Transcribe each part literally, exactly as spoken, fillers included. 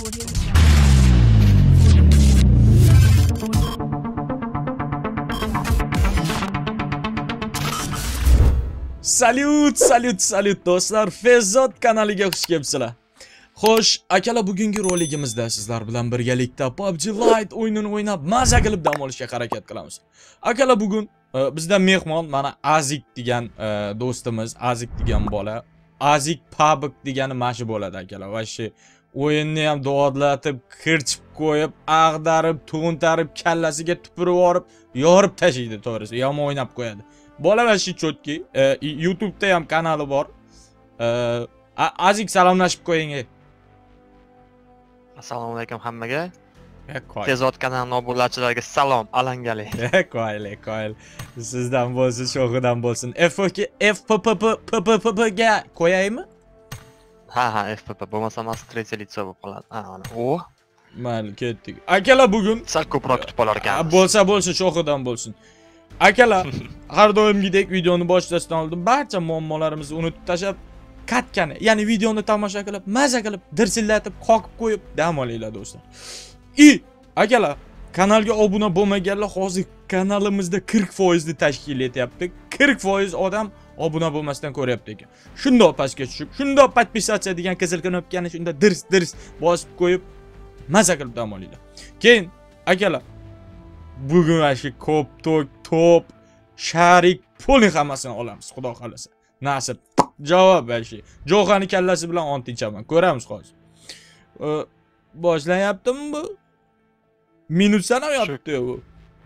Salyut, salyut, salyut do'stlar. Fezzod kanaliga xush kelibsizlar. Xo'sh, akalar, bugungi roligimizda sizlar bilan birgalikda P U B G Lite o'yinini o'ynab maza qilib dam olishga harakat qilamiz. Akalar, bugun e, bizda mehmon mana Azik degan e, do'stimiz, Azik degan bola. Azik P U B G degani mashi bo'ladi akalar. Va shu o'yinni ham dodlatib, kirchib qo'yib, ag'darib, to'ntarib, kallasiga tupurib yorib, yorib tashlaydi, to'g'risi. Yomon o'ynab qo'yadi. Bola va shu chotki, e, YouTube'da ham kanali bor. E, Azik salomlashib qo'ying. Assalomu alaykum hammaga. Fezzod kanalining obunachilariga salom, alangali. Qo'yli, qo'yli. Sizdan bo'lsin, sho'g'idan bo'lsin. F P F P P P P P P ga qo'yaymi? Ha ha, F P P bo'lmasa mas tretye litso bo'lib qoladi. Ha, ana. O. Mayli, ketdik. Akalar, bugun sal ko'proq kutib olar ekanmiz. Bo'lsa bo'lsin, sho'g'idan bo'lsin. Akalar, har doimgidek videoni boshlashdan oldin barcha muammolarimizni unutib tashlab, katkani, ya'ni videoni tomosha qilib, maza qilib, dirsillatib, qoqib qo'yib dam olinglar do'stlar. I, akalar, kanalga obuna bo'lmaganlar hozir kanalimizda qirq foiz ni tashkil etyapti. qirq foiz odam obuna bo'lmasdan ko'ryapti ekan. Shundoq pastga tushib, shundoq podpisatsiya degan qizil knopkani shunda dirs dirs bosib qo'yib, maza qilib dam olinglar. Keyin, akalar, bugun ashi ko'p tok top sharik pulni hammasini olamiz, xudo xolasa. Nasib. Javob ashi. Jo'xani kallasi bilan ontinchaman. Ko'ramiz hozir. Boshlanyaptimi bu? Minut sanamayapti bu.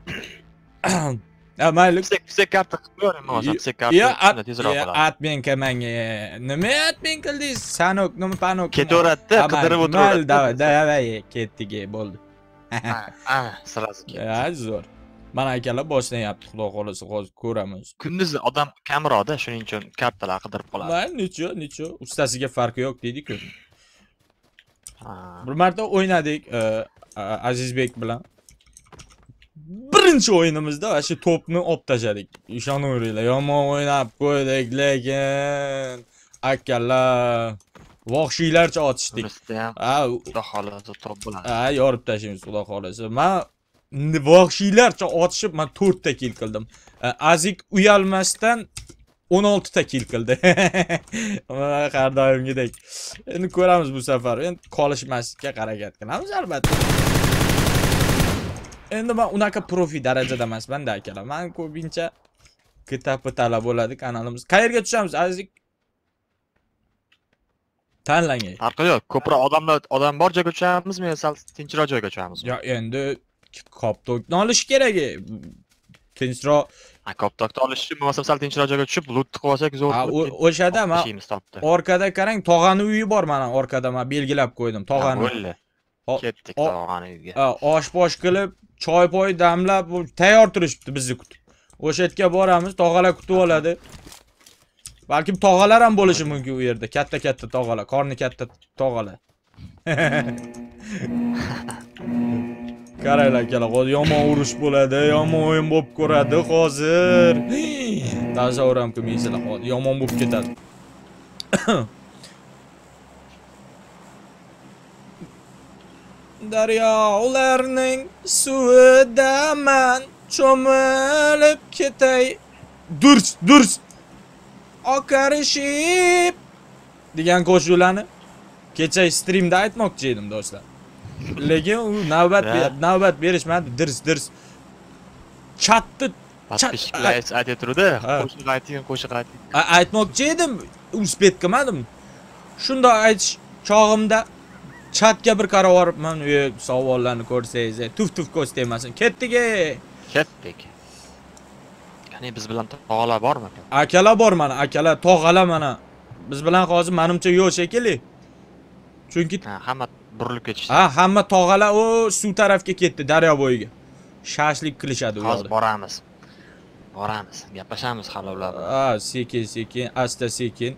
Ha, mayli. Sek karta qilib hozir, sek karta tezroq bo'ladi. Atmen kamanga. Nima atmen qildingiz? Sanok, nima panok? Ketaveradi, qidirib o'tiradi. Davay, davay, ketdik, bo'ldi. Ha, sirasi ketdi. Ha, zo'r. Mana akalar boshlanyapti, xudo xolasa hozir ko'ramiz. Kunduz odam kamroqda, shuning uchun kartalar qidirib qoladi. Mana necha, necha, ustasiga farqi yo'q deydi-ku. Bir marta o'ynadik Azizbek bilan. Birinchi o'yinimizda shu to'pni olib tashladik. Ishonaveringlar, yomon o'ynab qo'ydik, lekin akalar vahshiylarcha otishdik. Ha, xudo xolasa to'p bo'ladi. Ha, yorib tashlaymiz, xudo xolasa. Men vahshiylarcha otishib, men to'rt ta kill qildim. Azik uyalmasdan o'n olti ta kill qildi. Mana har doimgidek. Endi ko'ramiz bu safar. Endi qolishmaslikka harakat qilamiz albatta. Endi men unaqa profi darajada emasman-da akalar. Men ko'pincha kitap-talab bo'ladi kanalimiz. Qayerga tushamiz Azik? Tanlang. Farqi yo'q. Ko'proq odamlar odam bor joyga tushamiz, men sal tinchroq joyga tushamiz. Yo, endi koptokni olish kerak. Tinchroq, ha, koptokni olish uchun bo'lmasa sal tinchroq joyga tushib, loot qilib olsak zo'r. Ha, o'shada men orqada qarang, tog'ani uyi bor mana, orqada men belgilab qo'ydim, tog'ani. Bo'ldi. Ketdik tog'ani uyiga. Ha, osh-posh qilib, choy-poy damlab, tayyor turishibdi bizni kutib. O'sha yerga boramiz, tog'alar kutib oladi. Balkim tog'alar ham bo'lishi mumkin u yerda, katta-katta tog'alar, qorni katta tog'alar. Qaranglar akalar, hozir yomon urush bo'ladi, yomon o'yin bo'lib ko'radi hozir. Tasavvur ham qilmaysizlar, hozir yomon bo'lib ketadi. Daryolarning suvida men cho'milib ketay. Durs, durs. Oqarishib degan qo'shiqlarni kecha streamda aytmoqchi edim do'stlar. Lekin u navbat navbat berishmadi, dirs dirs. Chatni chat aytib turdi. Qo'shiq ayting, qo'shiq ayting. Aytmoqchi edim, uspet qilmadim. Shunda aytish chog'imda chatga bir qarab boribman, u savollarni ko'rsangiz, tuf-tuf ko'z tegmasin. Ketdik. Ketdik. Qani biz bilan tog'alar bormi? Akalar bor mana, akalar, tog'alar mana. Biz bilan hozir menimcha yo'q shekilli. Chunki hamma burilib ketishdi. Ha, hamma tog'alar o suv tarafga ketdi, daryo bo'yiga. Shashlik qilishadi u yoqda. Hozir boramiz. Boramiz, gaplashamiz halovlar. Ha, sekin, sekin, asta sekin.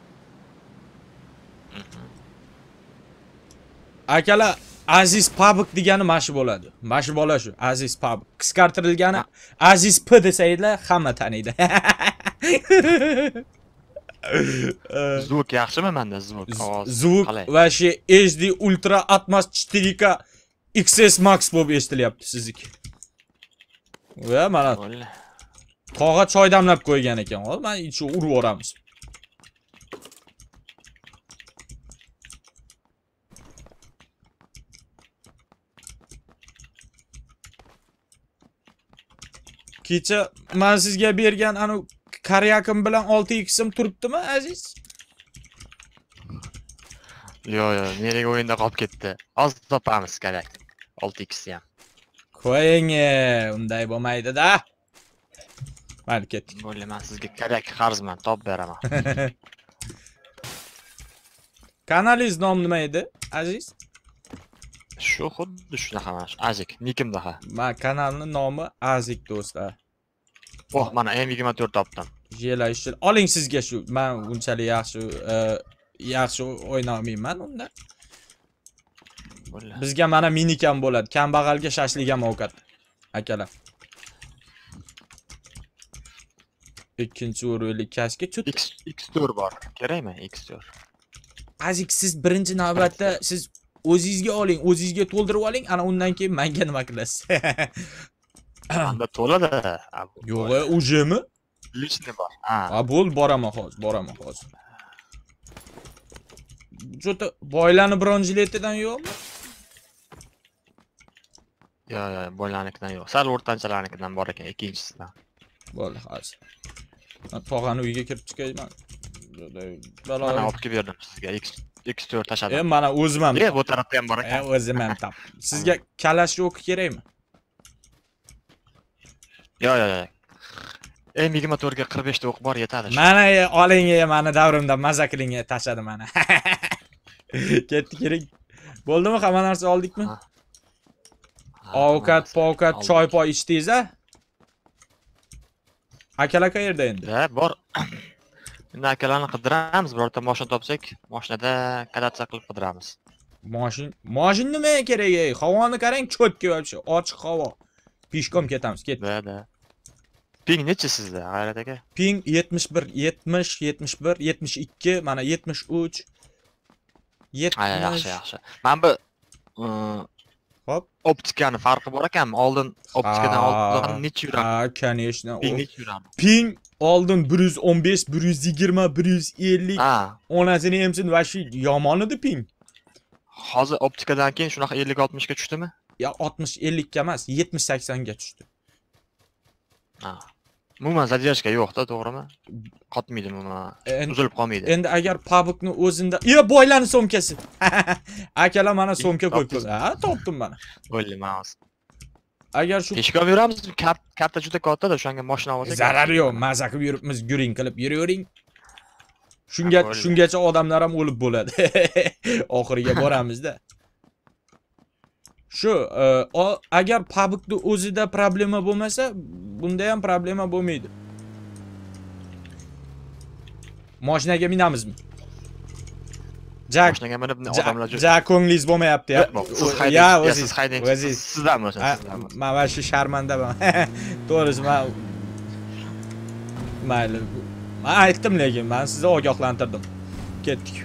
Akalar, Aziz P U B G degani mashi bo'ladi. Mashi bola shu, Aziz P U B G. Qisqartirilgani Aziz P desanglar, hamma taniydi. Zvuk yaxshimi menda zvuk? Ovoz. Zvuk va shu H D Ultra Atmos четыре K X S Max bo'lib eshitilyapti sizniki. Va mana tog'a choy damlab qo'ygan ekan. Hozir men ichi urib o'ramiz. Kecha men sizga bergan anu karyakim bilan olti X im turibdimi, aziz? Yo, yo, nerega o'yinda qolib ketdi. Hozir topamiz karyak. olti X ham. Qo'ying, unday bo'lmaydi-da. Mayli, ketdik. Bo'ldi, men sizga karyak qarzman, topib beraman. Kanalingiz nomi nima edi, aziz? Shu xuddi shunaqa mana shu Azik, nikimda ha. Men kanalning nomi Azik do'stlar. Oh, mana M yigirma to'rt topdim. Jela ishil. Oling sizga shu. Men unchalik yaxshi yaxshi o'ynayolmayman unda. Bizga mana minikam bo'ladi. Kambag'alga shashlik ham ovqat. Akalar. Ikkinchi o'rinlik kaska chut. X to'rt bor. Kerakmi X to'rt? Azik siz birinchi navbatda siz o'zingizga oling, o'zingizga to'ldirib oling, ana undan keyin menga nima qilasiz? Anda to'ladi. Yo'q, ujemi? Lishni bor. Ha. Ha, bo'l, boraman hozir, boraman hozir. Jota boylarni bronziletidan yo'qmi? Yo, yo, boylarnikidan yo'q. Sal o'rtanchalarnikidan bor ekan, ikkinchisidan. Bo'ldi, hozir. Men tog'ani uyga kirib chiqayman. Mana olib kelib berdim sizga. X to'rt tashladim. E, mana o'zim ham. E, bu tarafda ham bor ekan. E, o'zim ham tap. Sizga kalashok kerakmi? Yo, yo, yo. M yigirma to'rt ga qirq besh ta o'q bor, yetadi. Mana oling, meni davrimda maza qiling, tashladi mana. Ketdi, kerak. Bo'ldimi? Hamma narsa oldikmi? Ovqat, povqat, choy poy ichdingiz-a? Akalar qayerda endi? Ha, bor. Endi akalarni qidiramiz, birorta mashina topsak, mashinada kadatsiya qilib qidiramiz. Mashin, mashin nima kerak ey? Havoni qarang, cho'tga вообще, ochiq havo. Pishkom ketamiz, ket. Da, da. Ping necha sizda, G'ayrat aka? Ping yetmish bir, yetmish, yetmish bir, yetmish ikki, mana yetmish uch. yetmish. Yaxshi, yaxshi. Men bu hop, optikani farqi bor ekanmi? Oldin optikadan oldin necha yuradi? Ha, конечно. Ping necha yuradi? Ping oldin bir yuz o'n besh, bir yuz yigirma, bir yuz ellik. Ha. Onasini emsin va shu yomon edi ping. Hozir optikadan keyin shunaqa ellik oltmish ga tushdimi? Ya oltmish ellik ga emas, yetmish sakson ga tushdi. Ha. Umuman zadержка yo'q-da, to'g'rimi? Qotmaydi umuman. Uzilib qolmaydi. Endi agar pabukni o'zinda, "Yo, boylarning so'mkasi." Akalar mana so'mka qo'yib qo'ydi. Ha, topdim mana. Bo'ldi, mouse. Agar shu peshkom yuramiz, karta juda katta-da, o'shanga mashina olsak. Zarar yo'q, maza qilib yuribmiz, guring qilib yuravering. Shunga shungacha odamlar ham o'lib bo'ladi. Oxiriga boramiz-da. Shu, agar pabukni o'zida problema bo'lmasa, bunda ham problema bo'lmaydi. Mashinaga minamizmi? Jak, mashinaga minib odamlar juda. Jak ko'nglingiz bo'lmayapti, ya. Ya, siz haydang. Sizdan bo'lsin, sizdan. Men va shu sharmandaman. To'g'risi, men mayli. Men aytdim, lekin men sizni ogohlantirdim. Ketdik.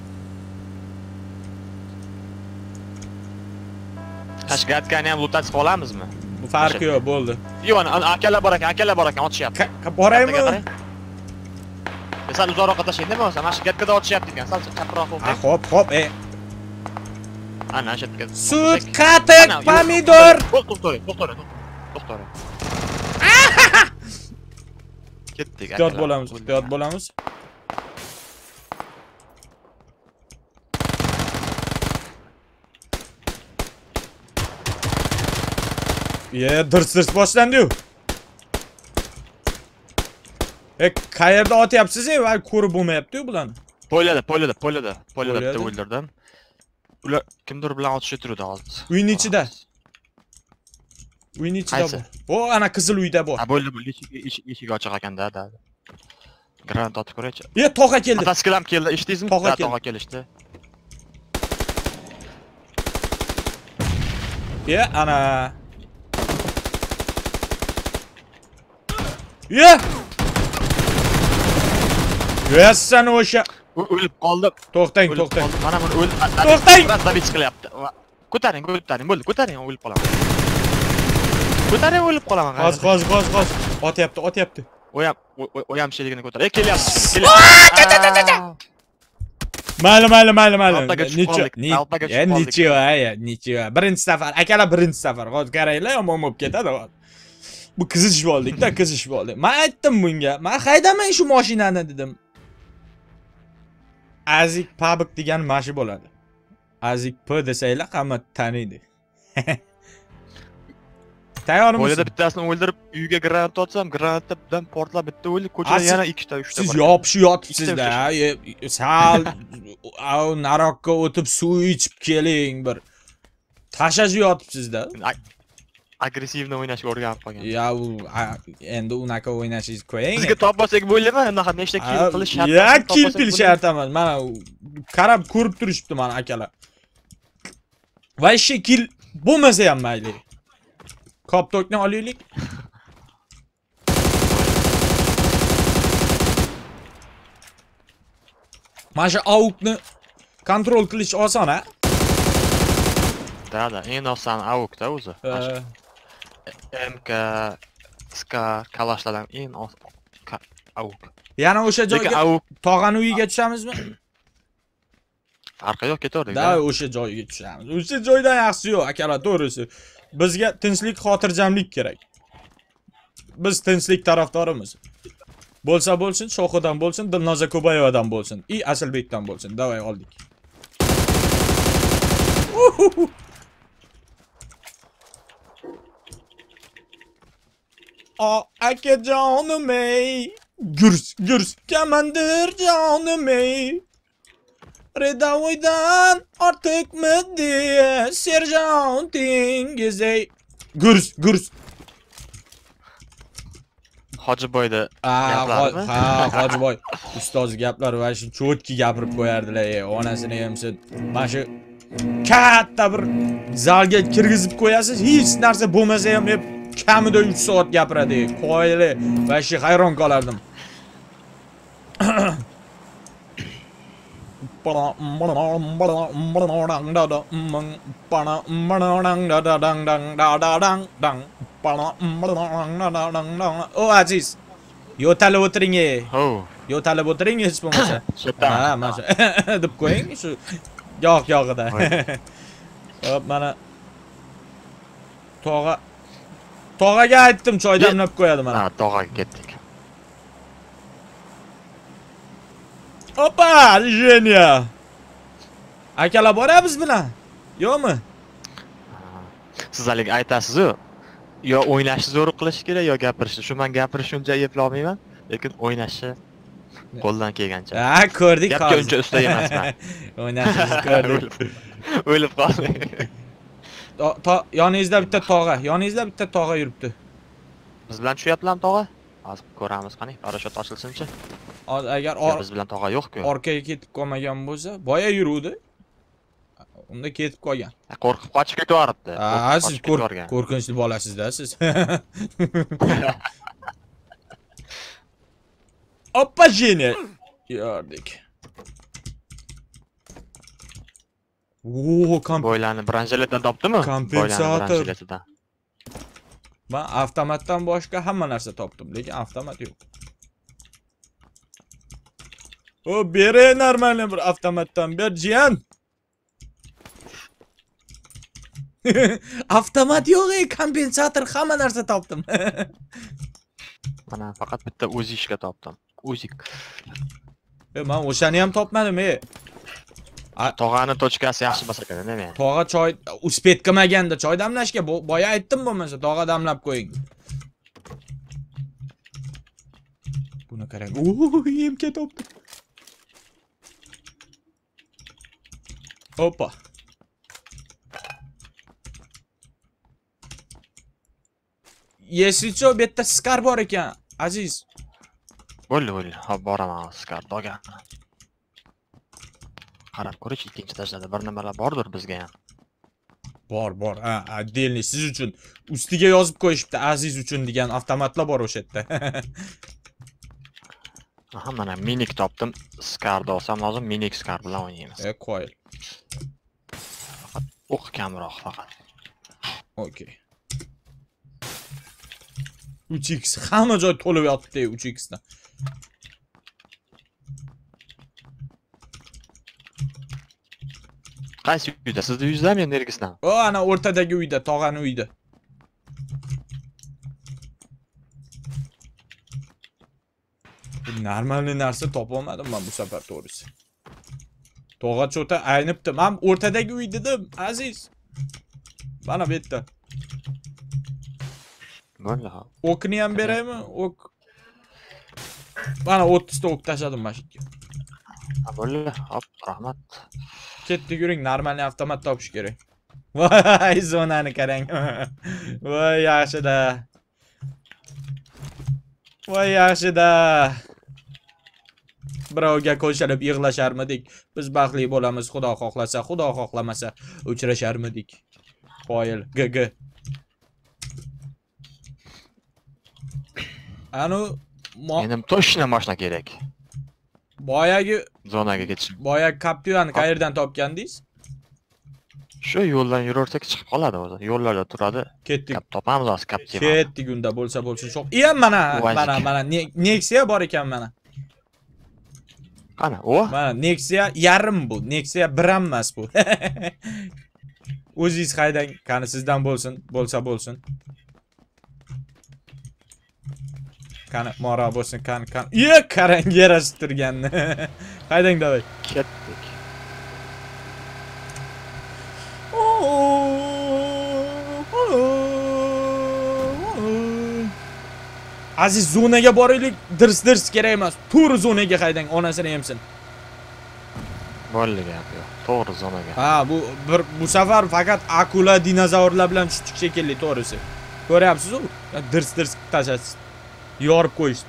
Tashqatkani ham lo'tatib qolamizmi? Bu farqi yo'q, bo'ldi. Yo'q, akalar bor ekan, akalar bor ekan, otishyapti. Boraymi? Sal uzoqroqqa tashlaydi bo'lmasa, mana shu gatgada otishyapti ekan, sal chaproq bo'ldi. Ha, hop, hop, e. Ana shu yerga. Sut, qatiq, pomidor. To'xtang, to'xtang, to'xtang. Ketdik, akalar. Ehtiyot bo'lamiz, ehtiyot bo'lamiz. Ye, dirs-dirs boshlandi-yu. E, qayerda otyapsiz-ey? Va ko'rib bo'lmayapti-yu bularni. Poylada, poylada, poylada, poylada bitta o'ldirdim. Ular kimdir bilan otishga turdi hozir. Uyning ichida. Uyning ichida bor. O, ana qizil uyda bor. Ha, bo'ldi, bo'ldi. Eshik ochiq ekan-da, da. Granat otib ko'raychi. Ye, tog'a keldi. Ataskilam keldi, eshitdingizmi? Tog'a kelishdi. Ye, ana. Ye! Yo'yasiz o'sha. O'lib qoldim. To'xtang, O'lib to'xtang. qoldim. Mana buni o'lib. To'xtang! Zabit qilyapti. Ko'taring, ko'taring, bo'ldi, ko'taring, o'lib qolaman. Ko'taring, o'lib qolaman. Hozir, hozir, hozir, hozir. Otyapti, otyapti. O'yam, o'yamchiligini ko'tar. Ey, kelyapti. Kelyapti. Mayli, mayli, mayli, mayli. Alpaga tushib qoldik, alpaga tushib Ya, qoldik. nicho, ya, nicho. Birinchi safar, akalar birinchi safar. Hozir qaranglar, yomon bo'lib ketadi hozir. Bu qizishib oldik-da, qizishib oldik. Men aytdim bunga. Men haydamang shu mashinani dedim. Azik Pabik degan mashi bo'ladi. Azik P desanglar hamma taniydi. Tayyormisiz? O'ylada bittasini o'ldirib, uyga granat otsam, granatdan portlab bitta o'ldi, ko'chada yana ikkita, uchta Siz bor. yopishib yotibsiz-da. Sal naroqqa o'tib suv ichib keling bir. Tashashib yotibsiz-da. Agressivni o'ynashga o'rganib qolgan. Ya u endi unaqa o'ynashingiz qo'ying. Sizga top bo'lsak bo'ldimi? Unaqa nechta kill qilish shart. Ya kill pil shart emas. Mana qarab ko'rib turishibdi mana akalar. Va ishi kill bo'lmasa ham mayli. Koptokni olaylik. Mana shu aukni kontrol qilish oson, ha? Da, da, eng oson aukda o'zi. M K, S K, Kalashlardan eng oson auk. Yana o'sha joyga auk tog'ani uyiga tushamizmi? farqi yo'q, ketaverdik. Da, o'sha joyga tushamiz. O'sha joydan yaxshi yo'q, akalar, to'g'risi. Bizga tinchlik, xotirjamlik kerak. Biz tinchlik tarafdorimiz. Bo'lsa bo'lsin, Shohidan bo'lsin, Dilnoza Kubayevadan bo'lsin, i Asalbekdan bo'lsin. Davay oldik. O akajonim ey, gurs gurs kamandir jonim ey. Redavoydan ortiqmi diye serjantingiz ey. Gurs gurs. Hojiboyda gaplarmi? Ha, Hojiboy ustoz gaplar va shu cho'tki gapirib qo'yardilar, ey. Onasini ham siz mana shu katta bir zalga kirgizib qo'yasiz, hech narsa bo'lmasa ham deb kamida uch soat gapiradi. Qoyili va shu hayron qolardim. O aziz, yo'talib o'tiring ey. Ho. Yo'talib o'tiring hech bo'lmasa. Sotdan. Ha, mana shu deb qo'ying shu yoq yog'ida. Hop, mana tog'a tog'aga aytdim, choy damlab qo'yadi mana. Ha, tog'aga ketdik. Opa, Jenya. Akalar boramiz bilan. Yo'qmi? Siz hali aytasiz-ku, yo o'ynashni zo'r qilish kerak, yo gapirishni. Shu men gapirishni uncha eplolmayman, lekin o'ynashni qo'ldan kelgancha. Ha, ko'rdik hozir. Gapga uncha usta emasman. O'ynashni ko'rdik. O'lib qoldim. To yoningizda bitta tog'a, yoningizda bitta tog'a yuribdi. Biz bilan tushyaptilarmi tog'a? Hozir ko'ramiz qani, parashyut ochilsin-chi. Hozir agar biz bilan tog'a yo'q-ku. Orqaga ketib qolmagan bo'lsa, boya yuruvdi. Unda ketib qolgan. Qo'rqib qochib ketaveribdi. Ha, siz qo'rqinchli bolasizda siz. Oppa jeni. Yo'rdik. Oo, kamp. Boylarni branjeletdan topdimi? Kompensator. Men avtomatdan boshqa hamma narsa topdim, lekin avtomat yo'q. O, bere normalniy bir avtomatdan ber, jiyan. Avtomat yo'q, ey, kompensator, hamma narsa topdim. Mana faqat bitta o'zishga topdim. O'zik. E, men o'shani ham topmadim, ey. Tog'ani tochkasi yaxshi bo'lsa kerak, nima? Tog'a choy uspet qilmaganda choy damlashga boya aytdim bo'lmasa, tog'a damlab qo'ying. Buni qarang. Oo, yemga topdim. Hoppa. Yesicho, bu yerda skar bor ekan, aziz. Bo'ldi, bo'ldi. Hop, boraman skar tog'a. Qarab ko'rish, ikkinchi tashlada bir nimalar bordir bizga ham. Bor, bor. Ha, отдельный siz uchun ustiga yozib qo'yishibdi, aziz uchun degan avtomatlar bor o'sha yerda. Aha, mana minik topdim. Scar'da olsam hozir minik Scar bilan o'ynaymiz. E, qo'yil. O'q kamroq faqat. Okey. uch x hamma joy to'lib yotibdi uch x dan. Qaysi uyda? Sizning uyingizmi, men nergisidan? O, ana o'rtadagi uyda, tog'ani uyda. Normalniy narsa topolmadim men bu safar to'g'risi. Tog'a cho'ta aynibdi. Men o'rtadagi uy dedim, aziz. Mana bu yerda. Bo'ldi ha. O'kni ham beraymi? O'k. Mana o'ttiz ta o'k tashladim mashinaga. Ha, bo'ldi. Hop, rahmat. Ketdik, yuring, normalniy avtomat topish kerak. Voy, zonani qarang. Voy, yaxshi-da. Voy, yaxshi-da. Birovga qo'shilib yig'lasharmidik. Biz baxtli bo'lamiz, Xudo xohlasa, Xudo xohlamasa uchrasharmidik. Qoyil, G G. Anu Endi to'shna mashina kerak. boyagi Zonaga ketish. boyagi Captiva'ni qayerdan topgandingiz? Shu yo'ldan yuraversak chiqib qoladi o'zi. Yo'llarda turadi. Ketdik. Topamiz hozir Captiva. Ketdik unda bo'lsa bo'lsin. Sho'q. Iyam mana, mana, mana Nexia bor ekan mana. Qani, o? Mana Nexia yarim bu. Nexia bir ham emas bu. O'zingiz haydang, qani sizdan bo'lsin, bo'lsa bo'lsin. Qani mora bo'lsin, qani, qani. Ye, qarang, yarashib turganni. Haydang davay. Ketdik. Aziz, zonaga boraylik, dirs-dirs kerak emas. To'g'ri zonaga haydang, onasini yemsin. Bo'ldi gap yo'q. To'g'ri zonaga. Ha, bu bir bu safar faqat akula dinozavrlar bilan tushdik shekilli, to'g'risi. Ko'ryapsiz-ku? Dirs-dirs tashasiz. Yorib qo'yishdi.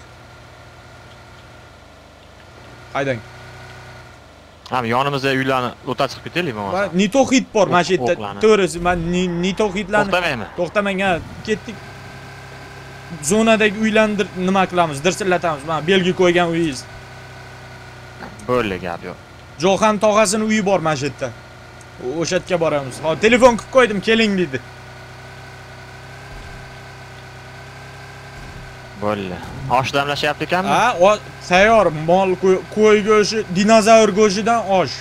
Haydang. Ham yonimizda uylarni o'ta chiqib ketaylikmi bo'lmasa? Nitoxid bor mana shu yerda. To'g'risi, men nitoxidlarni to'xtamayman. To'xtamang, ha, ketdik. Zonadagi uylandir nima qilamiz? Dirsillatamiz. Mana belgi qo'ygan uyingiz. Bo'ldi gap yo'q. Johan tog'asining uyi bor mana shu yerda. O'sha yerga boramiz. Hop, telefon qilib qo'ydim, keling dedi. Bo'ldi. Osh damlashyapti ekanmi? Ha, o tayyor mol qo'y go'shti, dinozavr go'shtidan osh.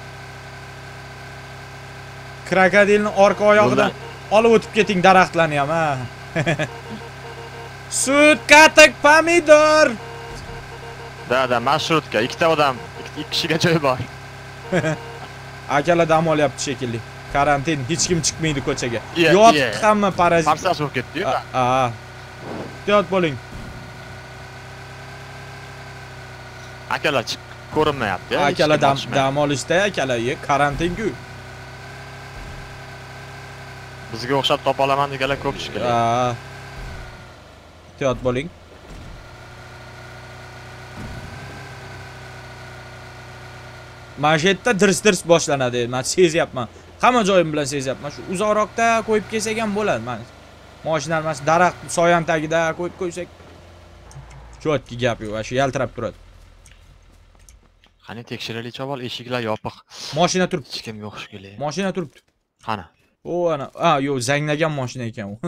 Krokodilning orqa oyog'idan olib o'tib keting daraxtlarni ham, ha. Sut, qatiq, pomidor. Da-da, marshrutka, ikkita odam, ikki kishiga joy bor. Akalar dam olyapti shekilli. Karantin, hech kim chiqmaydi ko'chaga. Yeah, Yotib yeah. hamma parazit. Hamsas bo'lib ketdi-yu. Ha. Ehtiyot bo'ling. Akalar chiqib ko'rinmayapti. Akalar dam dam olishda, akalar karantin-ku. Bizga o'xshab topa olaman deganlar ko'p chiqadi. Ha. Ehtiyot bo'ling. Mana shu yerda dirs-dirs boshlanadi. Men sezyapman. Hamma joyim bilan sezyapman. Shu uzoqroqda qo'yib kelsak ham bo'ladi. Mana mashinalar mas daraxt soyan tagida qo'yib qo'ysak. Chotki gap yo'q, shu yaltirab turadi. Qani tekshiraylik, chavol, eshiklar yopiq. Mashina turibdi. Hech kim yo'q shekilli. Mashina turibdi. Qani? O, ana, ha, yo'q, zanglagan mashina ekan u.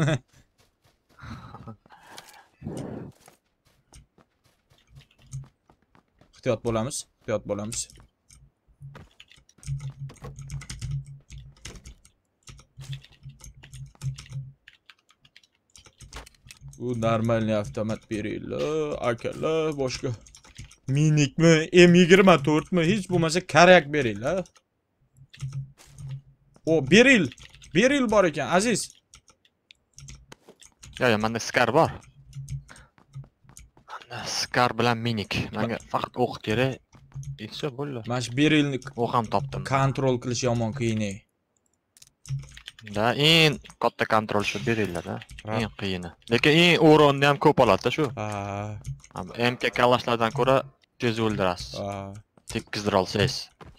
Ehtiyot bo'lamiz, ehtiyot bo'lamiz. Bu normalniy avtomat beringlar, akalar, boshqa minikmi, M yigirma to'rt mi, hech bo'lmasa karyak beringlar. O, beril, beril bor ekan, aziz. Yo'q, yo'q, menda Scar bor. Menda Scar bilan minik. Menga faqat o'q kerak. Etsa bo'ldi. Mana shu berilni o'q ham topdim. kontrol qilish yomon qiyin. Da, eng katta kontrol shu beriladi. Eng qiyini. Lekin eng o'rinni ham ko'p oladi shu. Ha. M K kalashlardan ko'ra tez o'ldirasiz. Ha. Tekkizdir olsangiz.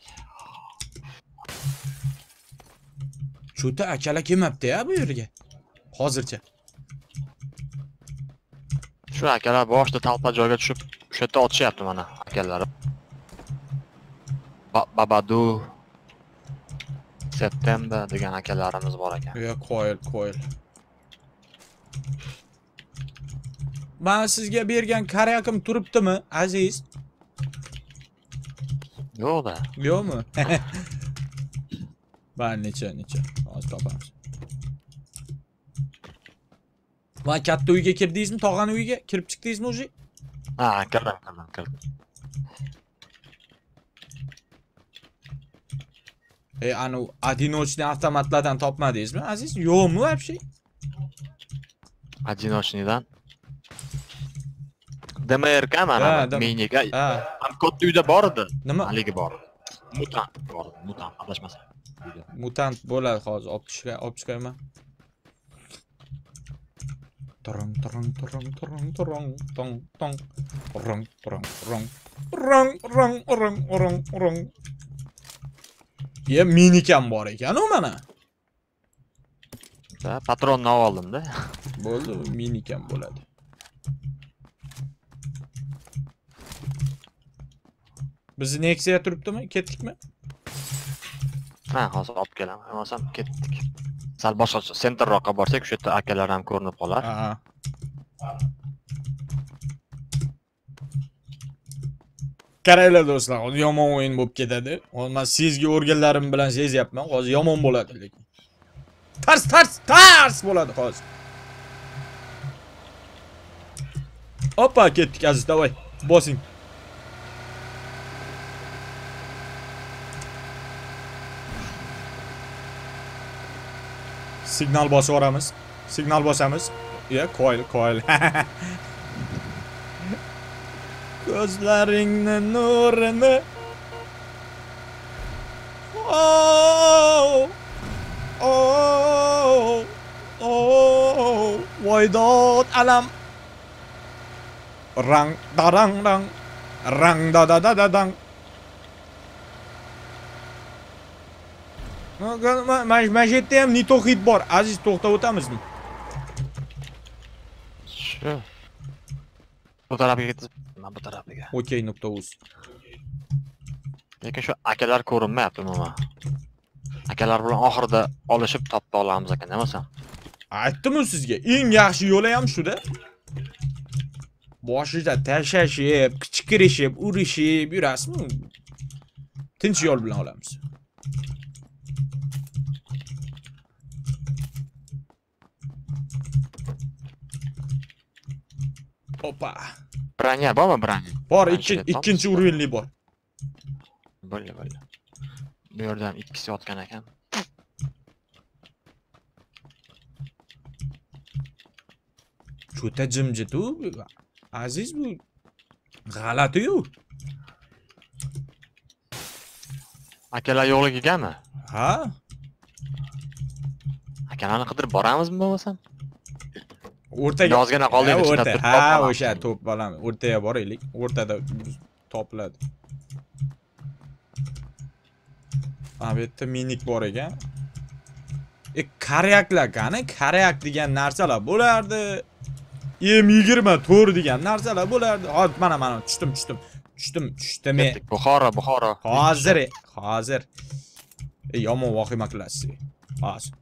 Cho'ta akalar kelmabdi-ya bu yerga. Hozircha. Shu akalar boshda talpa joyga tushib O'sha yerda otishyapti mana akalarim. Babadu September degan akalarimiz bor ekan. Yo, qo'yil, qo'yil. Men sizga bergan karyakim turibdimi, aziz? Yo'q-da. Yo'qmi? Ben necha, necha. Hozir topamiz. Va katta uyga kirdingizmi? Tog'ani uyiga kirib chiqdingizmi o'zi? Ha, kirdim, kirdim, kirdim. E, anu одиночный avtomatlardan topmadingizmi, aziz? Yo'qmi вообще? Одиночныйdan. D M R K mana miniga. Ha. Ham katta uyda bor edi. Nima? Haligi bor. Mutant bor, mutant adashmasam. Mutant bo'ladi hozir, olib chiqay, olib chiqayman. Torong torong torong torong torong tong tong rong rong rong rong rong rong rong rong. Ye minikam bor ekan u mana. Ha, patronni oldim-da. Bo'ldi, minikam bo'ladi. Biz Nexia turibdimi? Ketdikmi? Ha, hozir olib kelaman. Olsam ketdik. Sal boshqa sentrroqqa borsak, o'sha yerda akalar ham ko'rinib qolar. Ha. Qaranglar do'stlar, hozir yomon o'yin bo'lib ketadi. Hozir men sizga o'rganlarim bilan sezyapman. Hozir yomon bo'ladi lekin. Tars tars tars bo'ladi hozir. Hoppa, ketdik aziz, davay. Bosing. Signal bosib yuboramiz. Signal bosamiz. Ya, qo'yil, qo'yil. Ko'zlaringni nurini. Oh! Oh! Oh! Voydod alam. Rang da rang rang. Rang da da da da dang. Mana shu yerda ham nito hit bor. Aziz, to'xtab o'tamizmi? Shu. Bu tarafga ketib, men bu tarafga. Okey, nuqta uz. Lekin shu akalar ko'rinmayapti umuman. Akalar bilan oxirida olishib topib olamiz ekan, demasam. Aytdim-ku sizga, eng yaxshi yo'li ham shu-da. Boshida tashashib, qichqirishib, urishib yurasizmi? Tinch yo'l bilan olamiz. Hoppa. Branya bormi, branya? Bor, ikkinchi urinli bor. Bo'ldi, bo'ldi. Bu yerdan ikkisi yotgan ekan. Cho'ta jimjit u. Aziz, bu g'alati-yu. Akalar yo'qligiganmi? Ha? Akalarni qidirib boramizmi bo'lmasam? O'rtaga yozgina qoldik ichida turib. Ha, o'sha top bolami. O'rtaga boraylik. O'rtada topiladi. Ha, bu yerda minik bor ekan. E, karyaklar qani? Karyak degan narsalar bo'lardi. M yigirma to'rt degan narsalar bo'lardi. Hozir mana mana tushdim, tushdim. Tushdim, tushdim. Buxoro, Buxoro. Hozir, hozir. E, yomon vahima qilasiz. Hozir.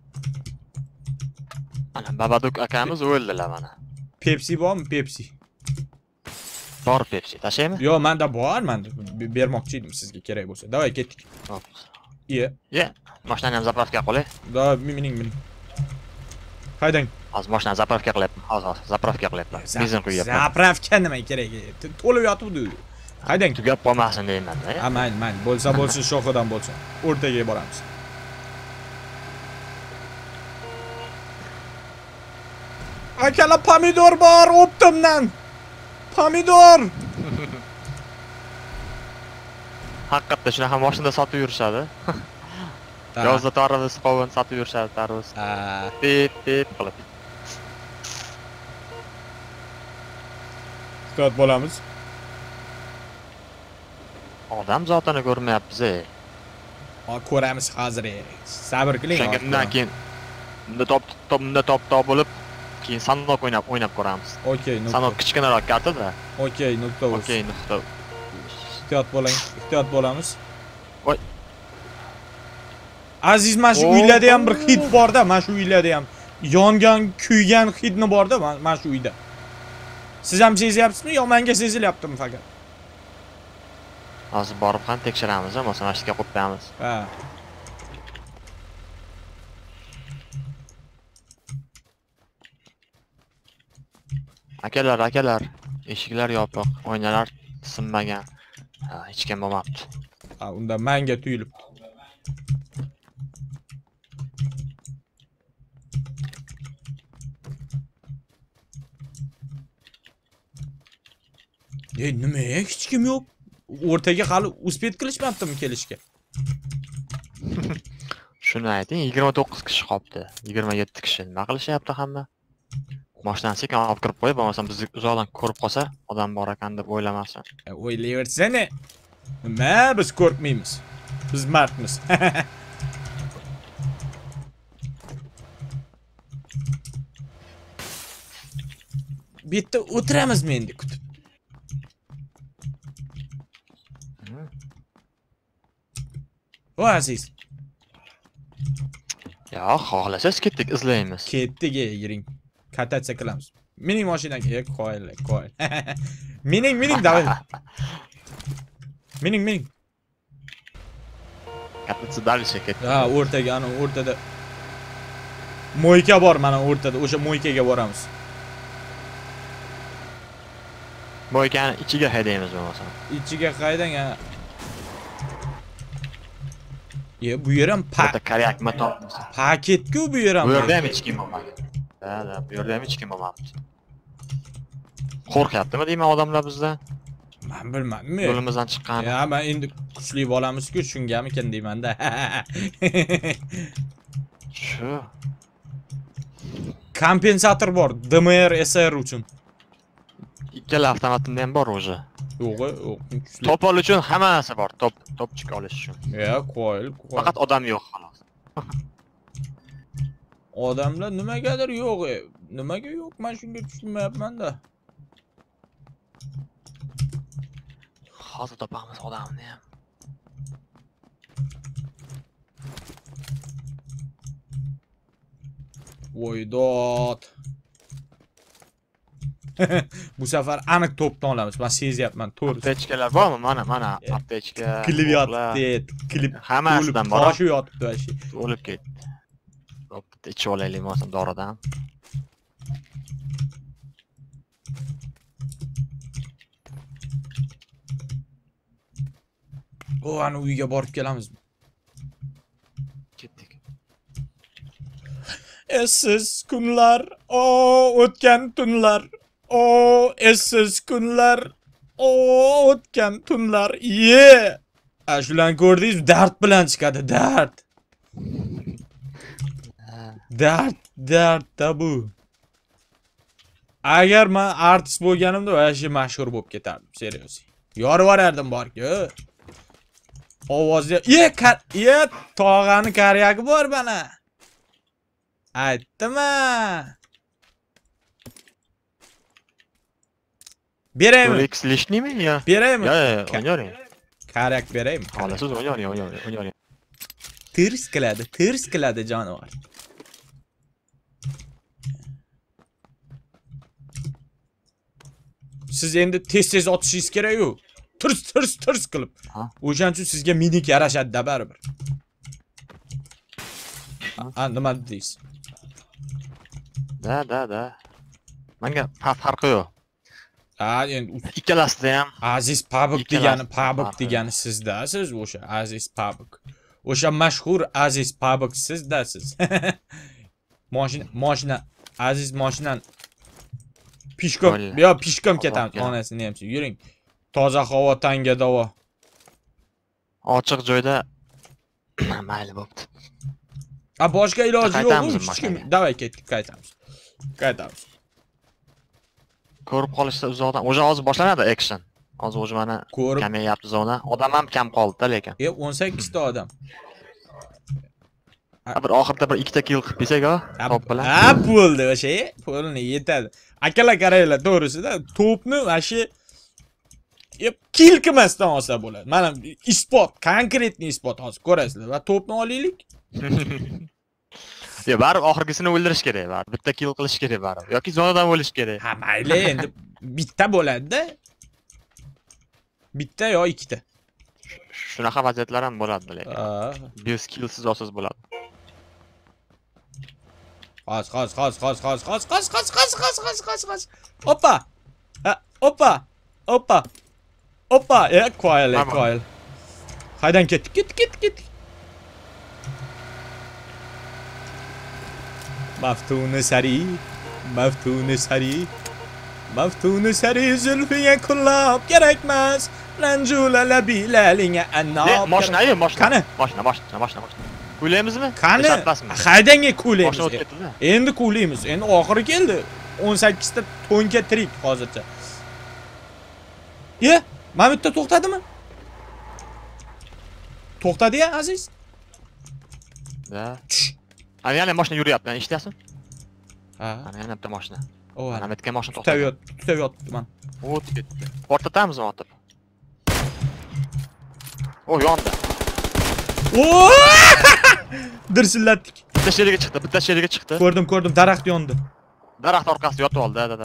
Ana Babaduk akamiz o'ldilar mana. Pepsi bormi? Pepsi. Bor Pepsi. Tashlaymi? Yo'q, menda bor, menda bermoqchi edim sizga kerak bo'lsa. Davay, ketdik. Hop. Ye. Ye, mashinani ham zapravka qilay. Da, mining, mining. Haydang. Hozir mashinani zapravka qilyapman. Hozir, hozir zapravka qilyapman. Benzin quyyapman. Zapravka nima kerak? To'lib yotibdi. Haydang. Tugab qolmasin deyman-da. Ha, mayli, mayli. Bo'lsa bo'lsin, shoxidan bo'lsin. O'rtaga boramiz. Akala pomidor bor optimdan. Pomidor. Haqiqatda shunaqa mashinada sotib yurishadi. Yozda tarvuz qovun sotib yurishadi, tarvuz. Ha. Pip pip qilib. Qat bo'lamiz. Odam zotini ko'rmayapmiz-ey. Ha, ko'ramiz hozir. Sabr qiling. Shundan keyin bunda top top bunda top top bo'lib keyin sandoq o'ynab o'ynab ko'ramiz. Okey, nuqta. Sandoq kichkinaroq kartada. Okey, nuqta bo'lsin. Okey, nuqta. Ehtiyot bo'ling, ehtiyot bo'lamiz. Voy. Aziz, mana shu uylarda ham bir hid bor-da, mana shu uylarda ham yongan, kuygan hidni bor-da, mana shu uyda. Siz ham sezyapsizmi yo menga sezilyaptimi faqat? Hozir borib ham tekshiramiz, bo'lmasa mana shu yerga qo'yib qo'yamiz. Ha. Akalar, akalar, eshiklar yopiq, oynalar sinmagan. Ha, hech kim bo'lmabdi. Ha, unda menga tuyulib. Ey, nima, hech kim yo'q? O'rtaga hali uspet qilishmabdimi kelishga? Shuni ayting, yigirma to'qqiz kishi qolibdi. yigirma yetti kishi. Nima qilishyapti hamma? Mashinadan sekin olib kirib qo'yib, bo'lmasam bizni uzoqdan ko'rib qolsa, odam bor ekan deb o'ylamasin. O'ylayversana. Nima, biz qo'rqmaymiz. Biz mardmiz. Bu yerda o'tiramizmi endi kutib? O aziz. Ya, xohlasangiz ketdik, izlaymiz. Ketdik, yiring. Katatsiya qilamiz. Mening mashinaga qo'yil, qo'yil. Mening, mening davay. Mening, mening. Katatsiya dalish ketdi. Ha, o'rtaga, ana o'rtada mo'yka bor, mana o'rtada. O'sha mo'ykaga boramiz. Mo'ykani ichiga haydaymiz bo'lmasa. İchiga haydang, ha. Ye, bu yer ham Bitta karyak motor. paketku bu yer ham. Bu yerda ham hech kim bo'lmagan. Ha, ha, bu yerda ham hech kim bo'lmabdi. Qo'rqyaptimi deyman odamlar bizdan? Men bilmadim. Yo'limizdan chiqqan. Ya, men endi kuchli bo'lamiz-ku, shungamikan deyman-da. Shu. Kompensator bor, D M R S R uchun. Ikkala avtomatimda ham bor o'zi. Yo'q, yo'q, kuchli. Topol uchun hammasi bor, top topchik olish uchun. Ya, qo'yil, qo'yil. Faqat odam yo'q xolos. Odamlar nimagadir yo'q. Nimaga yo'q? Men shunga tushunmayapman-da. Hozir topamiz odamni ham. Voydot. Bu safar aniq to'pni olamiz. Men sezyapman, to'g'ri. Aptechkalar bormi? Mana, mana aptechka. Klip yotibdi, klip. Hammasidan bor. Toshi yotibdi vashi. O'lib ketdi. Bitta ichib olaylik bo'lsam doridan. O, ana uyga borib kelamizmi? Ketdik. Essiz kunlar, o o'tgan tunlar. O essiz kunlar, o o'tgan tunlar. Ye! Shularni ko'rdingiz, dard bilan chiqadi, dard. Dard, dard da bu. Agar men artist bo'lganimda vashi mashhur bo'lib ketardim, serios. Yorib yuborardim borku. Ovozga, "Ye, ye, tog'ani karyagi bor bana." Aytdimmi? Beraymi? X lishnimi yo? Beraymi? Yo, yo, o'ynayvering. Karyak beraymi? Xohlasiz o'ynayvering, o'ynayvering, o'ynayvering. Tirs qiladi, tirs qiladi jonivor. Siz endi tez-tez otishingiz kerak-ku. Tirs, tirs, tirs qilib. O'shaning uchun sizga minik yarashadi-da baribir. Ha, nima deysiz? Da, da, da. Menga farqi yo'q. Ha, endi ikkalasida ham Aziz Pabuk degani, Pabuk degani sizda, siz o'sha Aziz Pabuk. O'sha mashhur Aziz Pabuk sizda siz. Mashina, mashina, Aziz mashinan pishkom, yo pishkom ketamiz, onasini ham yuring. Toza havo, tanga davo. Ochiq joyda mayli bo'pti. Ha, boshqa iloji yo'q-ku, hech kim. Davay ketdik, qaytamiz. Qaytamiz. Ko'rib qolishsa uzoqdan. O'sha hozir boshlanadi action. Hozir o'sha mana kamayapti zona. Odam ham kam qoldi-da lekin. E, o'n sakkiz ta odam. Bir oxirida bir ikkita kill qilib bersak, ha, top bilan. Ha, bo'ldi o'sha. Pulni yetadi. Akalar qaranglar, to'g'risida to'pni o'sha yep, kill qilmasdan olsa bo'ladi. Mana isbot, konkretniy isbot hozir ko'rasizlar va to'pni olaylik. Yo, baribir oxirgisini o'ldirish kerak, baribir. Bitta kill qilish kerak, baribir. Yoki zonadan o'lish kerak. Ha, mayli, endi bitta bo'ladi-da. Bitta yo ikkita. Shunaqa vaziyatlar ham bo'ladi, lekin. Ha. Biz killsiz olsiz bo'ladi. Qaz, qaz, qaz, qaz, qaz, qaz, qaz, qaz, qaz, qaz, qaz, qaz, qaz. Hoppa. Ha, hoppa. Hoppa. Hoppa. E, qo'yil, qo'yil. Haydan ketdik, ketdik, ketdik, ketdik. Maftuni sari, maftuni sari. Maftuni sari zulfiga kullab kerakmas. Ranjula labilalinga annab. Mashina, ay, mashina. Qani? Mashina, mashina, mashina, mashina. Kuylaymizmi? Qani? Haydanga kuylaymiz. Mashina o'tib ketdi-da. Endi kuylaymiz. Endi oxiri keldi. o'n sakkizta to'nka tirik hozircha. Ye, mana bu yerda to'xtadimi? To'xtadi-ya, aziz. Da. Ana yana mashina yuryapti, eshityapsizmi? Ha. Ana yana bitta mashina. O, ana bitta mashina to'xtadi. Tutavyot, tutavyotdi man. O'tib ketdi. Portlatamizmi otib? O, yondi. O! Dirsillatdik. Bitta sheriga chiqdi, bitta sheriga chiqdi. Ko'rdim, ko'rdim, daraxt yondi. Daraxt orqasida yotib oldi, da, da.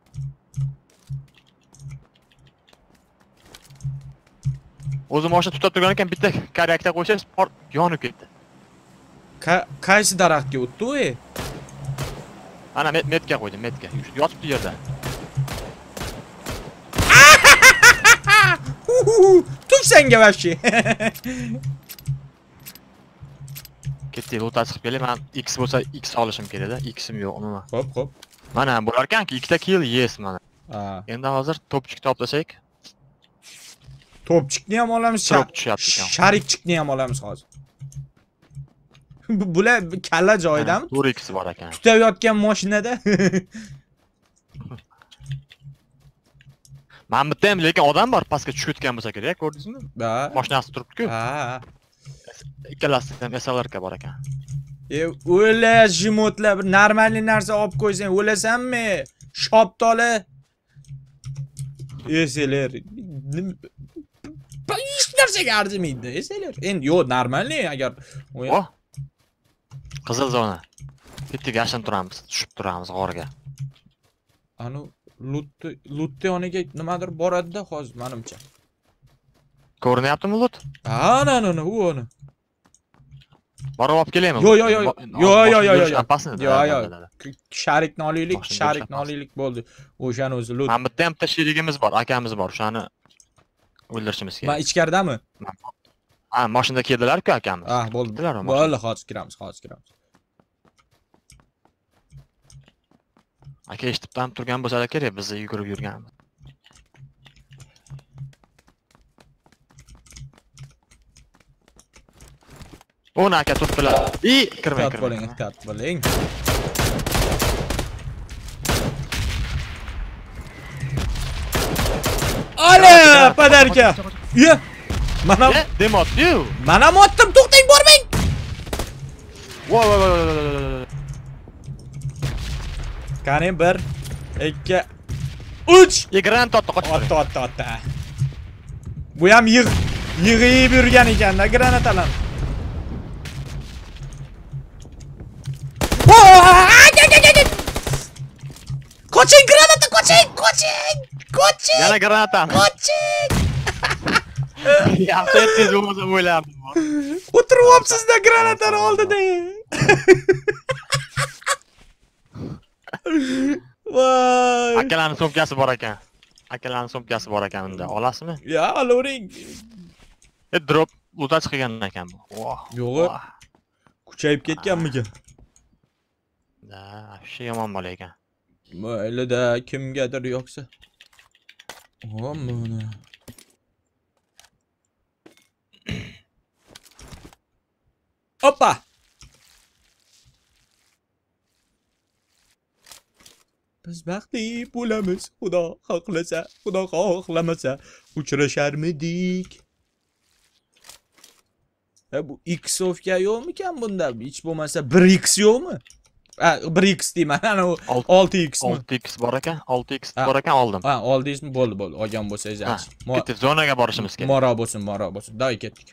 O'zi mashina tutib turgan ekan, bitta karakter qo'ysangiz, port yonib ketdi. Qaysi daraxtga o'tdi u? Ana metga qo'ydim, metga. Yotibdi yerda. Tuf senga vashchi. Ketdi, o'ta chiqib kelay. Men X bo'lsa X olishim kerak-da. X'im yo'q umuman. Hop, hop. Mana bo'lar ekan-ki, ikkita kill yes mana. Ha. Endi hozir topchik toplasak, Topchikni ham olamiz, sharikchikni ham olamiz hozir. Bular kalla joyidami? to'rt X bor ekan. Tutayotgan mashinada. Men bitta ham lekin odam bor, pastga tushib ketgan bo'lsa kerak, ko'rdingizmi? Ha. Mashinasi turibdi-ku. Ha. Ikkalasi ham S L R bor ekan. E, o'la jimotlar bir normalniy narsa olib qo'ysang, o'lasanmi? Shoptoli. Eseler. Hech narsaga arzimaydi, eseler. Endi yo'q, normalniy agar o qizil zona. Ketdik, yashin turamiz, tushib turamiz g'orga. Anu Lut Lutni yoniga nimadir boradi-da hozir menimcha. Ko'rinyaptimi Lut? Ha, ana, ana, u ona. Borib olib kelaymi? Yo, yo, yo, yo, yo, yo, yo, yo. Apasini. Yo, yo. Sharikni olaylik, sharikni olaylik bo'ldi. O'shani o'zi Lut. Men bitta ham bitta sherigimiz bor, akamiz bor, o'shani o'ldirishimiz kerak. Men ichkaridami? Ha, mashinada keldilar-ku akamiz. Ha, bo'ldi. Bo'ldi, hozir kiramiz, hozir kiramiz. Aka eshitib ham turgan bo'lsa kerak, biz yugurib yurganmiz. O'na aka turibdilar. I, kirmang, kirmang. Bo'ling, ehtiyot bo'ling. Ala, padarka. Ye. Mana demotdi-yu. Mana otdim, to'xtang, bormang. Voy, voy, voy, voy. Qani bir, ikki, uch. Granat otdi, qochib. Otdi, otdi, otdi. Bu ham yig' yig'ib yurgan ekan-da granatalarni. Qoching, granata, qoching, qoching, qoching. Yana granata. Qoching. Yaxshi etdingiz, o'zim o'ylardim. O'tiryapsiz-da granatani oldida. Voy. Akalarning sumkasi bor ekan. Akalarning sumkasi bor ekan unda. Olasizmi? Ya, olavering. E drop o'ta chiqgan ekan bu. Voh. Yo'q. Kuchayib ketganmikan? Da, shu yomon bola ekan. Mayli-da, kimgadir yo'qsa. O, mana. Hoppa. Biz baxtli bo'lamiz, Xudo xohlasa, Xudo xohlamasa, uchrasharmidik. E bu X'ovka yo'qmikan bunda? Hech bo'lmasa bir X yo'qmi? Ha, bir X deyman. Ana u olti X mi? olti X bor ekan, olti X bor ekan oldim. Ha, oldingizmi? Bo'ldi, bo'ldi. Olgan bo'lsangiz yaxshi. Ketdik, zonaga borishimiz kerak. Mora bo'lsin, mora bo'lsin. Day ketdik.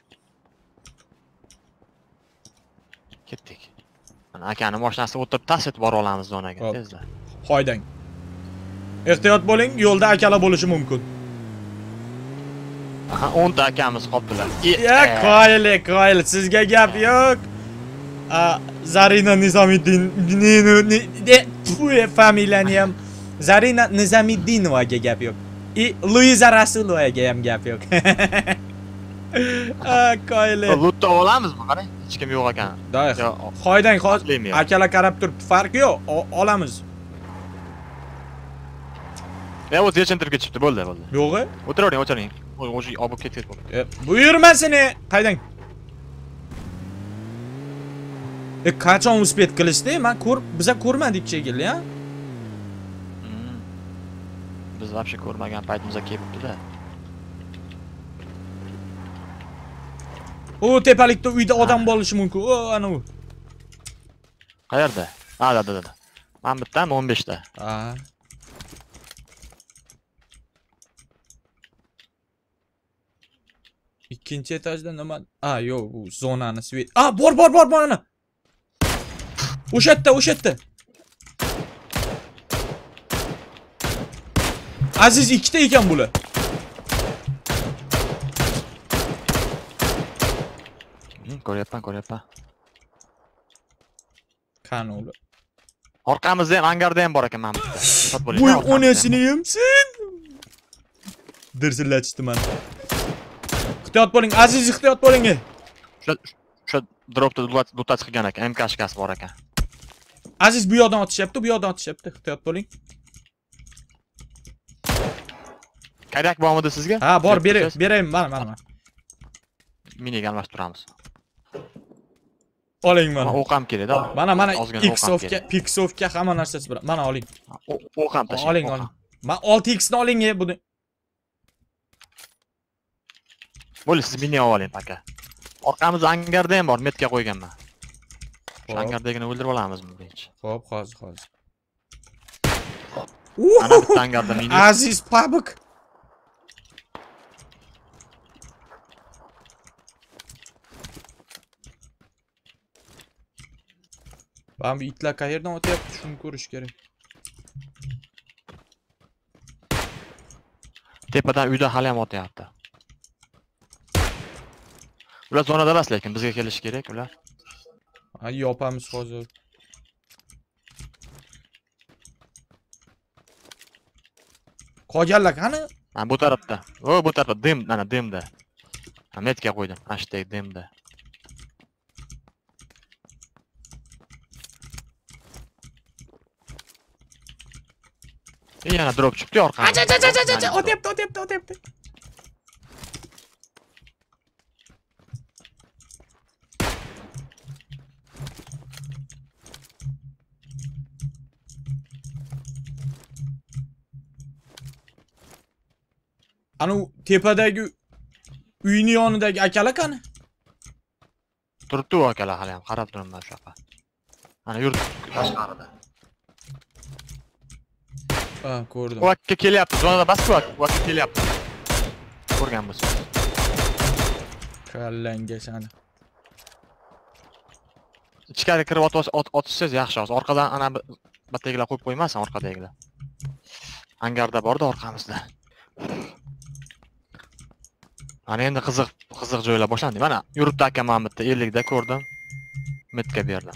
Ketdik. Mana akani mashinasiga o'tirib tashlab borib olamiz zonaga tezda. Qo'yding. Ehtiyot bo'ling, yo'lda akalar bo'lishi mumkin. Aha, o'n ta akamiz qoldilar. Ya, qoyil, qoyil, sizga gap yo'q. Zarina Nizomiddin, ne familiyani ham Zarina Nizomiddinovga gap yo'q. I Luiza Rasulovaga ham gap yo'q. A, qoyil. Lutda olamizmi? Qarang, hech kim yo'q ekan. Qo'yding, hozir akalar qarab turibdi, farq yo'q, olamiz. Ya o'zi yechintirib ketibdi, bo'ldi, bo'ldi. Yo'q-a? O'tiravering, o'tiravering. O'zi olib ketib bo'ldi. Buyurmasini, qaydang. E qachon uspet qilishdi? Men ko'r, biza ko'rmadik shekilli, ha? Biz vobshe ko'rmagan paytimizda kelibdi-da. O tepalikda uyda odam bo'lishi mumkin. O, ana u. Qayerda? Ha, da, da, da. Men bittam o'n besh ta. Ha. Ikkinchi etajda nima? A, yo'q, bu zonani svet. A, bor, bor, bor, bor ana. O'sha yerda, o'sha yerda. Aziz ikkita ekan bular. Ko'ryapman, ko'ryapman. Qani ular. Orqamizda ham, angarda ham bor ekan men bitta. Voy, onasini yemsin. Dirsillatishdi meni. Ehtiyot bo'ling, Aziz, ehtiyot bo'ling. O'sha o'sha dropda lootga chiqgan ekan, M K shkasi bor ekan. Aziz bu yoqdan otishyapti, bu yoqdan otishyapti. Ehtiyot bo'ling. Kerak bormidi sizga? Ha, bor, berayim, berayim, mana, mana. Miniga almashtiramiz. Oling mana. O'q ham kerak-da. Mana, mana X-ovka, Pixovka hamma narsasi bor. Mana oling. O'q ham tashlang. Oling, oling. Men olti X ni oling, buni. Bo'ldi, siz mini oling, aka. Orqamizda angarda ham bor, metga qo'yganman. O'sha angardagini o'ldirib olamizmi birinchi? Xo'p, hozir, hozir. Ana bitta angarda mini. Aziz Pabuk. Ben bir itlar qayerdan o'tyapti, shuni ko'rish kerak. Tepadan uyda hali ham o'tyapti. Ular zonada emas, lekin bizga kelish kerak ular. Ha, yopamiz hozir. Qolganlar qani? Ha, bu tarafda. O, bu tarafda dim, mana dimda. Ha, metga qo'ydim. Hashtag dimda. E, yana drop chiqdi orqaga. Acha, acha, acha, acha, o'tyapti, o'tyapti, o'tyapti. Anu tepadagi uyning yonidagi akalar qani? Turibdi u akalar hali ham, qarab turibman shu yoqqa. Ana yurdi tashqarida. Ha, ko'rdim. U akka kelyapti, zonada bas bu akka kelyapti. Ko'rgan bo'lsiz. Kallanga sani. Ichkari kirib otishsiz yaxshi hozir. Orqadan ana bittagilar qo'yib qo'ymasan, orqadagilar. Hangarda borda orqamizda. Ana endi qiziq, qiziq joylar boshlandi. Mana yuribdi aka men bitta ellik da ko'rdim. Mitga berdim.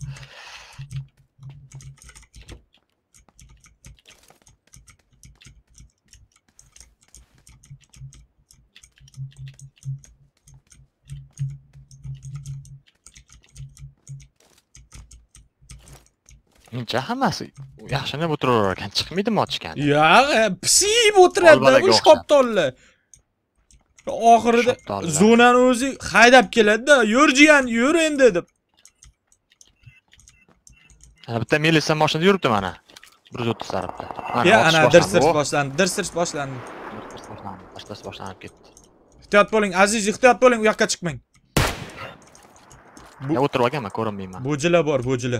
Mencha hammasi yaxshini o'tiraverar ekan, chiqmaydimi otishgan? Yo'q, pisib o'tiradi bu shoptollar. Oxirida zonani o'zi haydab keladi-da, "Yurjiyan, yur endi" deb. Ana bitta milisa mashinada yuribdi mana. bir yuz o'ttiz tarafda. Ya, ana dirsirish boshlandi, dirsirish boshlandi. Dirsirish boshlandi, dirsirish boshlanib ketdi. Ehtiyot bo'ling, Aziz, ehtiyot bo'ling, u yoqqa chiqmang. Ya o'tirib olganman, ko'rinmayman. Bo'jilar bor, bo'jilar.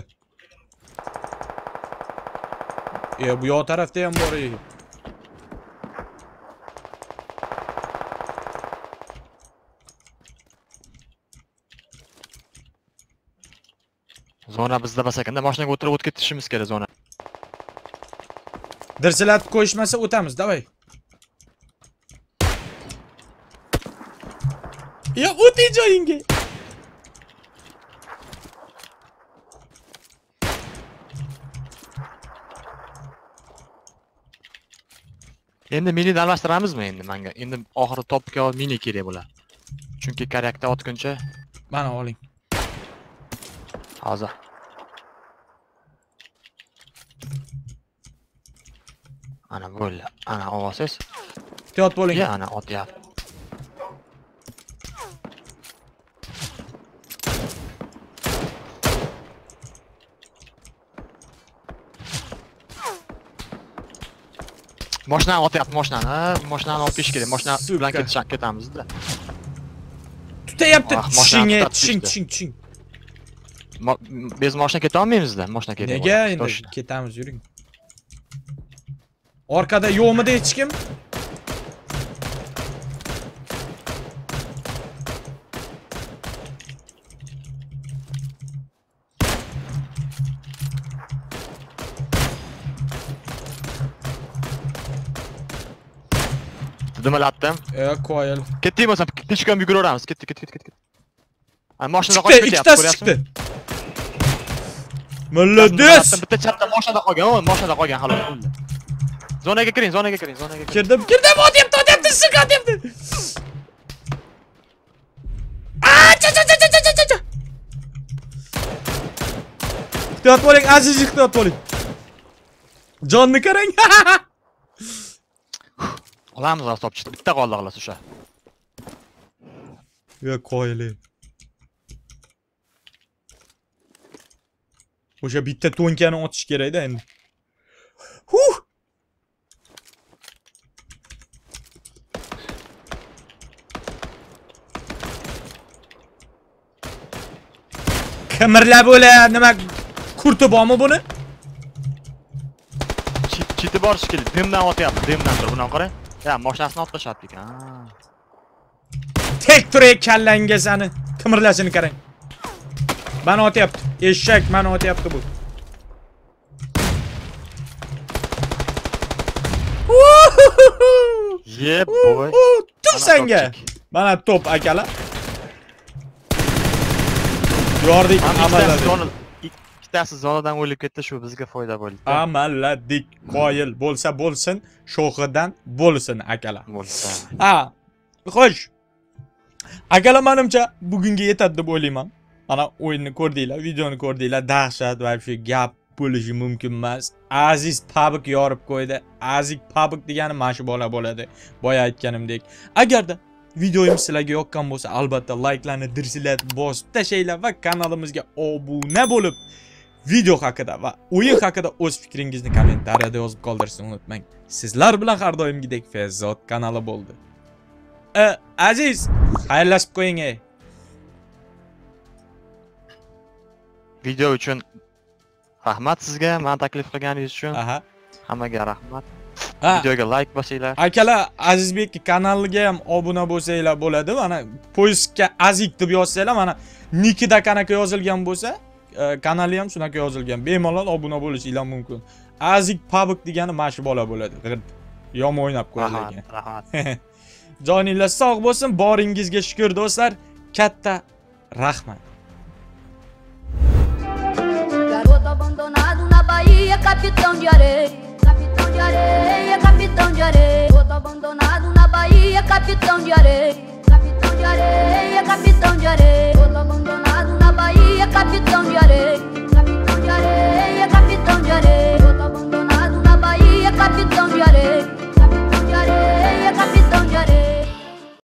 E, bu yoq tarafda ham bor edi. Zona bizda bas ekanda, mashinaga o'tirib o'tib ketishimiz kerak zona. Dirsilatib qo'yishmasa o'tamiz, davay. Ya o'ting joyingga. Endi mini almashtiramizmi endi menga? Endi oxiri topga mini kerak bo'ladi. Chunki karakter otguncha Mana oling. hozir. Ana bo'ldi. Ana ovosiz. Ehtiyot bo'ling. Ya ana otyapti. Mashinani otyapti, mashinani. Ha, mashinani olib ketish kerak. Mashina bilan ketish ketamiz-da. Tutayapti. Tushing, tushing, tushing, tushing. Biz mashina keta olmaymiz-da, mashina kerak. Nega endi ketamiz, yuring. Orqada yo'qmi hech kim? Dumalatdim. E, qo'yil. Ketdik bo'lsa, peshkom yuguraveramiz. Ketdik, ketdik, ketdik. Ana mashinada Chiqdi, qochib ketyapti, ikkitasi chiqdi. Молодец. Bitta chapda mashinada qolgan, o, mashinada qolgan xolos bo'ldi. Zonaga kiring, zonaga kiring, zonaga kiring. Kirdim, kirdim, otyapti, otyapti, siq otyapti. Aa, cha cha cha cha cha cha cha. Ehtiyot bo'ling, aziz, ehtiyot bo'ling. Jonni qarang. Olamiz avtobus chiqdi. Bitta qoldi xolos o'sha. Ya qo'yili. O'sha bitta to'nkani otish kerak-da endi. Huh! Qimirlab o'la, nima kurti bormi buni? Chiti bor shekilli, dimdan otyapti, dimdan turib, buni qarang. Ya, mashinasini olib tashlabdi ekan. Tek turay kallangga sani. Qimirlashini qarang. Mana otyapti. Eshak mana otyapti bu. Ye boy. Tur senga. Mana top akalar. Yordik, amalladik. Ikkitasi zonadan o'lib ketdi, shu bizga foyda bo'ldi. Amalladik. Qoyil bo'lsa bo'lsin, sho'xidan bo'lsin akalar. Bo'lsa. Ha. Xo'sh. Akalar, menimcha bugunga yetadi deb o'ylayman. Mana o'yinni ko'rdinglar, videoni ko'rdinglar, dahshat va shu gap bo'lishi mumkin emas. Aziz Pabik yorib qo'ydi. Aziz Pabik degani mana shu bola bo'ladi. Boya aytganimdek, agarda videoyimiz sizlarga yoqqan bo'lsa, albatta like'larni dirsilatib bosib tashlaylar va kanalimizga obuna bo'lib, video haqida va o'yin haqida o'z fikringizni kommentariyada yozib qoldirishni unutmang. Sizlar bilan har doimgidek Fezzod kanali bo'ldi. E, Aziz, xayrlashib qo'ying ey. Video uchun rahmat sizga, meni taklif qilganingiz uchun. Aha. Hammaga rahmat. Ha. Videoga like bosinglar. Akalar, Azizbek kanaliga ham obuna bo'lsanglar bo'ladi. Mana poiskga Azik deb yozsanglar, mana nikida qanaqa yozilgan bo'lsa, kanali ham shunaqa yozilgan. Bemalol obuna bo'lishinglar mumkin. Azik Pabik degani mana shu bola bo'ladi. Yomon o'ynab qo'yilgan. Rahmat. Joninglar sog' bo'lsin, boringizga shukr do'stlar. Katta rahmat. Garoto abandonado na Bahia, capitão de areia, capitão de areia, capitão de areia. Garoto abandonado na Bahia, capitão de areia, capitão de areia, capitão de areia.